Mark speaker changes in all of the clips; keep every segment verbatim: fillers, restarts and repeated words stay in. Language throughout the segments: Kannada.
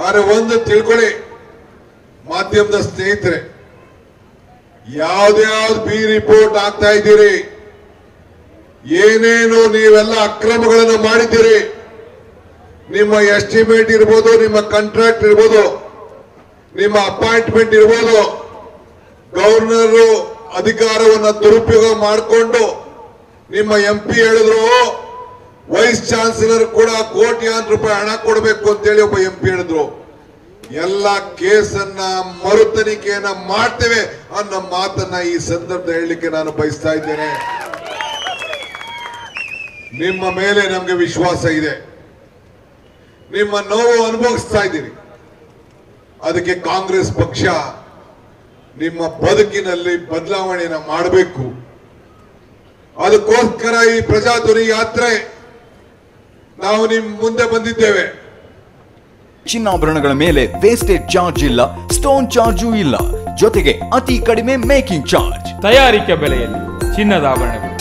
Speaker 1: ಆದ್ರೆ ಒಂದು ತಿಳ್ಕೊಳ್ಳಿ ಮಾಧ್ಯಮದ ಸ್ನೇಹಿತರೆ, ಯಾವ್ದ್ಯಾವ್ದು ಬಿ ರಿಪೋರ್ಟ್ ಆಗ್ತಾ ಇದ್ದೀರಿ, ಏನೇನು ನೀವೆಲ್ಲ ಅಕ್ರಮಗಳನ್ನು ಮಾಡಿದ್ದೀರಿ, ನಿಮ್ಮ ಎಸ್ಟಿಮೇಟ್ ಇರ್ಬೋದು, ನಿಮ್ಮ ಕಾಂಟ್ರಾಕ್ಟ್ ಇರ್ಬೋದು, ನಿಮ್ಮ ಅಪಾಯಿಂಟ್ಮೆಂಟ್ ಇರ್ಬೋದು, ಗವರ್ನರ್ ಅಧಿಕಾರವನ್ನ ದುರುಪಯೋಗ ಮಾಡಿಕೊಂಡು ನಿಮ್ಮ ಎಂ ಪಿ ಹೇಳಿದ್ರು ವೈಸ್ ಚಾನ್ಸಲರ್ ಕೂಡ ಕೋಟ್ಯಾಂತರ ರೂಪಾಯಿ ಹಣ ಕೊಡಬೇಕು ಅಂತೇಳಿ ಒಬ್ಬ ಎಂ ಪಿ ಹೇಳಿದ್ರು. ಎಲ್ಲ ಕೇಸನ್ನ ಮರು ತನಿಖೆಯನ್ನ ಮಾಡ್ತೇವೆ ಅನ್ನೋ ಮಾತನ್ನ ಈ ಸಂದರ್ಭ ಹೇಳಲಿಕ್ಕೆ ನಾನು ಬಯಸ್ತಾ ಇದ್ದೇನೆ. ನಿಮ್ಮ ಮೇಲೆ ನಮಗೆ ವಿಶ್ವಾಸ ಇದೆ, ನಿಮ್ಮ ನೋವು ಅನುಭವಿಸ್ತಾ ಇದ್ದೀರಿ. ಅದಕ್ಕೆ ಕಾಂಗ್ರೆಸ್ ಪಕ್ಷ ನಿಮ್ಮ ಬದುಕಿನಲ್ಲಿ ಬದಲಾವಣೆಯನ್ನ ಮಾಡಬೇಕು. ಅದಕ್ಕೋಸ್ಕರ ಈ ಪ್ರಜಾಧ್ವನಿ ಯಾತ್ರೆ ನಾವು ನಿಮ್ ಮುಂದೆ ಬಂದಿದ್ದೇವೆ.
Speaker 2: ಚಿನ್ನಾಭರಣಗಳ ಮೇಲೆ ವೇಸ್ಟೇಜ್ ಚಾರ್ಜ್ ಇಲ್ಲ, ಸ್ಟೋನ್ ಚಾರ್ಜು ಇಲ್ಲ, ಜೊತೆಗೆ ಅತಿ ಕಡಿಮೆ ಮೇಕಿಂಗ್ ಚಾರ್ಜ್.
Speaker 3: ತಯಾರಿಕೆ ಬೆಲೆಯಲ್ಲಿ ಚಿನ್ನದ ಆಭರಣಗಳು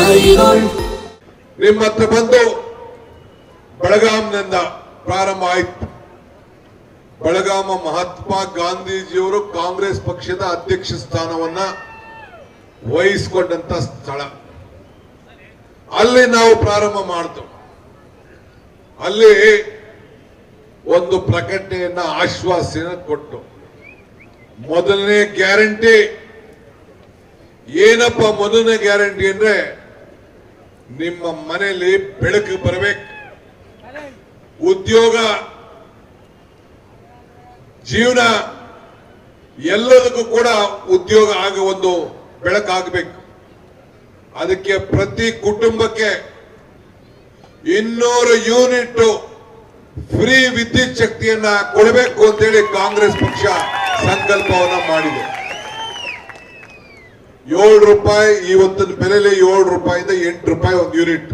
Speaker 1: ನಿಮ್ಮ ಹತ್ರ ಬಂದು ಬೆಳಗಾಂನಿಂದ ಪ್ರಾರಂಭ ಆಯಿತು. ಬೆಳಗಾಮ ಮಹಾತ್ಮ ಗಾಂಧೀಜಿಯವರು ಕಾಂಗ್ರೆಸ್ ಪಕ್ಷದ ಅಧ್ಯಕ್ಷ ಸ್ಥಾನವನ್ನ ವಹಿಸಿಕೊಂಡಂತ ಸ್ಥಳ. ಅಲ್ಲಿ ನಾವು ಪ್ರಾರಂಭ ಮಾಡ್ತು. ಅಲ್ಲಿ ಒಂದು ಪ್ರಕಟಣೆಯನ್ನ ಆಶ್ವಾಸನೆ ಕೊಟ್ಟು, ಮೊದಲನೇ ಗ್ಯಾರಂಟಿ ಏನಪ್ಪ? ಮೊದಲನೇ ಗ್ಯಾರಂಟಿ ಅಂದ್ರೆ ನಿಮ್ಮ ಮನೆಯಲ್ಲಿ ಬೆಳಕು ಬರಬೇಕು, ಉದ್ಯೋಗ, ಜೀವನ ಎಲ್ಲದಕ್ಕೂ ಕೂಡ ಉದ್ಯೋಗ ಆಗ ಒಂದು ಬೆಳಕಾಗಬೇಕು. ಅದಕ್ಕೆ ಪ್ರತಿ ಕುಟುಂಬಕ್ಕೆ ಇನ್ನೂರು ಯೂನಿಟ್ ಫ್ರೀ ವಿದ್ಯುತ್ ಶಕ್ತಿಯನ್ನ ಕೊಡಬೇಕು ಅಂತೇಳಿ ಕಾಂಗ್ರೆಸ್ ಪಕ್ಷ ಸಂಕಲ್ಪವನ್ನ ಮಾಡಿದೆ. ಏಳು ರೂಪಾಯಿ ಇವತ್ತಿನ ಬೆಲೆಯಲ್ಲಿ ಏಳು ರೂಪಾಯಿಂದ ಎಂಟು ರೂಪಾಯಿ ಒಂದು ಯೂನಿಟ್,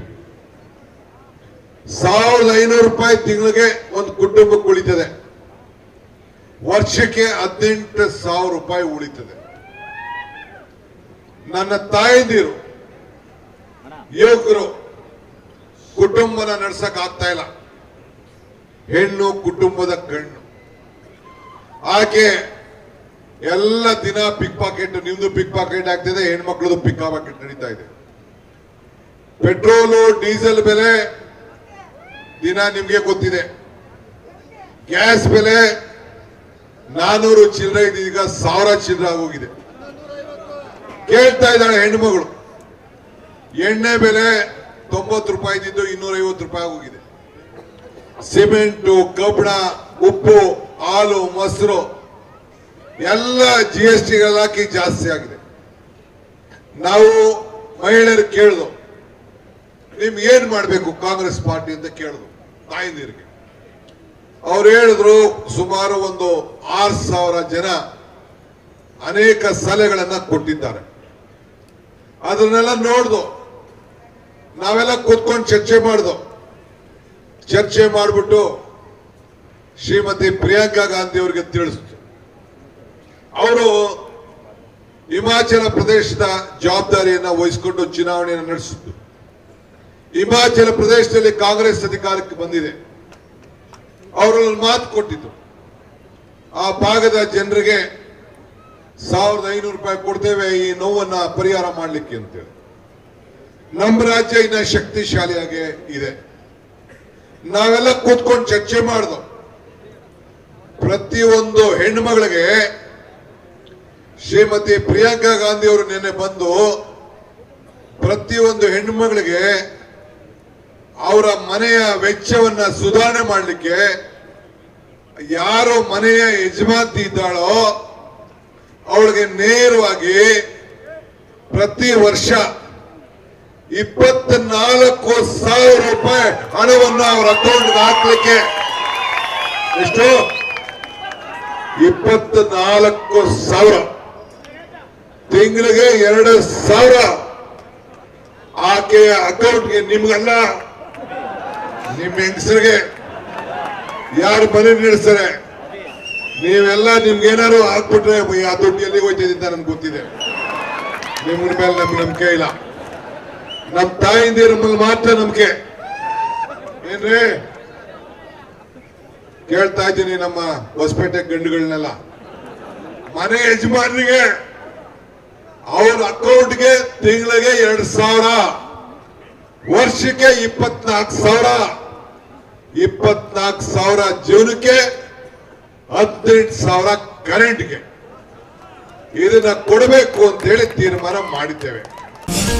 Speaker 1: ಸಾವಿರದ ಐನೂರು ರೂಪಾಯಿ ತಿಂಗಳಿಗೆ ಒಂದು ಕುಟುಂಬಕ್ಕೆ ಉಳಿತದೆ. ವರ್ಷಕ್ಕೆ ಹದಿನೆಂಟು ಸಾವಿರ ರೂಪಾಯಿ ಉಳಿತದೆ. ನನ್ನ ತಾಯಂದಿರು ಯುವಕರು ಕುಟುಂಬನ ನಡ್ಸಕ್ ಆಗ್ತಾ ಇಲ್ಲ. ಹೆಣ್ಣು ಕುಟುಂಬದ ಕಣ್ಣು. ಆಕೆ ಎಲ್ಲ ದಿನ ಪಿಕ್ ಪಾಕೆಟ್, ನಿಮ್ದು ಪಿಕ್ ಪಾಕೆಟ್ ಆಗ್ತಿದೆ, ಹೆಣ್ಮಕ್ಳದು ಪಿಕ್ ಪಾಕೆಟ್ ನಡೀತಾ ಇದೆ. ಪೆಟ್ರೋಲು ಡೀಸೆಲ್ ಬೆಲೆ ದಿನ ನಿಮ್ಗೆ ಗೊತ್ತಿದೆ. ಗ್ಯಾಸ್ ಬೆಲೆ ನಾನೂರು ಚಿಲ್ಲರೆ ಇದೆ, ಈಗ ಸಾವಿರ ಚಿಲ್ಲರೆ ಆಗೋಗಿದೆ. ಕೇಳ್ತಾ ಇದ್ದಾಳೆ ಹೆಣ್ಮಗಳು. ಎಣ್ಣೆ ಬೆಲೆ ತೊಂಬತ್ತು ರೂಪಾಯಿ ಇದ್ದಿದ್ದು ಇನ್ನೂರ ಐವತ್ತು ರೂಪಾಯಿ ಆಗೋಗಿದೆ. ಸಿಮೆಂಟು, ಕಬ್ಬಣ, ಉಪ್ಪು, ಹಾಲು, ಮೊಸರು ಎಲ್ಲ ಜಿ ಎಸ್ ಟಿಗಳು ಹಾಕಿ ಜಾಸ್ತಿ ಆಗಿದೆ. ನಾವು ಮಹಿಳೆಯರು ಕೇಳಿದ್ವು, ನಿಮ್ಗೆ ಏನ್ ಮಾಡ್ಬೇಕು ಕಾಂಗ್ರೆಸ್ ಪಾರ್ಟಿ ಅಂತ ಕೇಳಿದ್ವು ತಾಯಂದಿರಿಗೆ. ಅವ್ರು ಹೇಳಿದ್ರು, ಸುಮಾರು ಒಂದು ಆರು ಸಾವಿರ ಜನ ಅನೇಕ ಸಲಹೆಗಳನ್ನ ಕೊಟ್ಟಿದ್ದಾರೆ. ಅದನ್ನೆಲ್ಲ ನೋಡ್ದು ನಾವೆಲ್ಲ ಕೂತ್ಕೊಂಡು ಚರ್ಚೆ ಮಾಡ್ದು. ಚರ್ಚೆ ಮಾಡಿಬಿಟ್ಟು ಶ್ರೀಮತಿ ಪ್ರಿಯಾಂಕಾ ಗಾಂಧಿ ಅವರಿಗೆ ತಿಳಿಸ್ತು. ಅವರು ಹಿಮಾಚಲ ಪ್ರದೇಶದ ಜವಾಬ್ದಾರಿಯನ್ನ ವಹಿಸಿಕೊಂಡು ಚುನಾವಣೆಯನ್ನು ನಡೆಸಿದ್ದು. ಹಿಮಾಚಲ ಪ್ರದೇಶದಲ್ಲಿ ಕಾಂಗ್ರೆಸ್ ಅಧಿಕಾರಕ್ಕೆ ಬಂದಿದೆ. ಅವರು ಮಾತು ಕೊಟ್ಟಿದ್ದು, ಆ ಭಾಗದ ಜನರಿಗೆ ಸಾವಿರದ ಐನೂರು ರೂಪಾಯಿ ಕೊಡ್ತೇವೆ ಈ ನೋವನ್ನ ಪರಿಹಾರ ಮಾಡಲಿಕ್ಕೆ ಅಂತೇಳಿ. ನಮ್ಮ ರಾಜ್ಯ ಇನ್ನ ಶಕ್ತಿಶಾಲಿಯಾಗಿ ಇದೆ. ನಾವೆಲ್ಲ ಕೂತ್ಕೊಂಡು ಚರ್ಚೆ ಮಾಡಿದ್ವು. ಪ್ರತಿಯೊಂದು ಹೆಣ್ಣುಮಗಳಿಗೆ ಶ್ರೀಮತಿ ಪ್ರಿಯಾಂಕಾ ಗಾಂಧಿ ಅವರು ನಿನ್ನೆ ಬಂದು ಪ್ರತಿಯೊಂದು ಹೆಣ್ಣುಮಗಳಿಗೆ ಅವರ ಮನೆಯ ವೆಚ್ಚವನ್ನ ಸುಧಾರಣೆ ಮಾಡಲಿಕ್ಕೆ ಯಾರು ಮನೆಯ ಯಜಮಾಂತಿ ಇದ್ದಾಳೋ ಅವಳಿಗೆ ನೇರವಾಗಿ ಪ್ರತಿ ವರ್ಷ ಇಪ್ಪತ್ನಾಲ್ಕು ಸಾವಿರ ರೂಪಾಯಿ ಹಣವನ್ನು ಅವರ ಅಕೌಂಟ್ಗೆ ಹಾಕ್ಲಿಕ್ಕೆ, ಎಷ್ಟು? ಇಪ್ಪತ್ನಾಲ್ಕು ಸಾವಿರ ತಿಂಗಳಿಗೆ ಎರಡು ಸಾವಿರ ಆಕೆಯ ಅಕೌಂಟ್ಗೆ, ನಿಮ್ಗಲ್ಲ, ನಿಮ್ಮ ಹೆಂಗಸರಿಗೆ ಯಾರು ಮನೆ ನಡೆಸ್ತಾರೆ ನೀವೆಲ್ಲ ನಿಮ್ಗೇನಾದ್ರು ಹಾಕ್ಬಿಟ್ರೆ ಆ ದುಡ್ಡು ಎಲ್ಲಿಗೆ ಹೋಯ್ತಿದೆ ಅಂತ ನನ್ಗೆ ಗೊತ್ತಿದೆ. ನಿಮ್ಗಳ ಮೇಲೆ ನಮ್ಗೆ ನಂಬಿಕೆ ಇಲ್ಲ. ನಮ್ಮ ತಾಯಿಂದಿರ ಮೇಲೆ ಮಾತ್ರ ನಂಬಿಕೆ. ಏನ್ರಿ ಕೇಳ್ತಾ ಇದ್ದೀನಿ ನಮ್ಮ ಹೊಸಪೇಟೆ ಗಂಡುಗಳನ್ನೆಲ್ಲ, ಮನೆ ಯಜಮಾನರಿಗೆ ಅವ್ರ ಅಕೌಂಟ್ಗೆ ತಿಂಗಳಿಗೆ ಎರಡ್ ಸಾವಿರ, ವರ್ಷಕ್ಕೆ ಇಪ್ಪತ್ನಾಲ್ಕು ಸಾವಿರ, ಇಪ್ಪತ್ನಾಲ್ಕು ಸಾವಿರ ಜೀವನಕ್ಕೆ, ಹದಿನೆಂಟು ಸಾವಿರ ಕರೆಂಟ್ಗೆ ಇದನ್ನ ಕೊಡಬೇಕು ಅಂತ ಹೇಳಿ ತೀರ್ಮಾನ ಮಾಡಿದ್ದೇವೆ.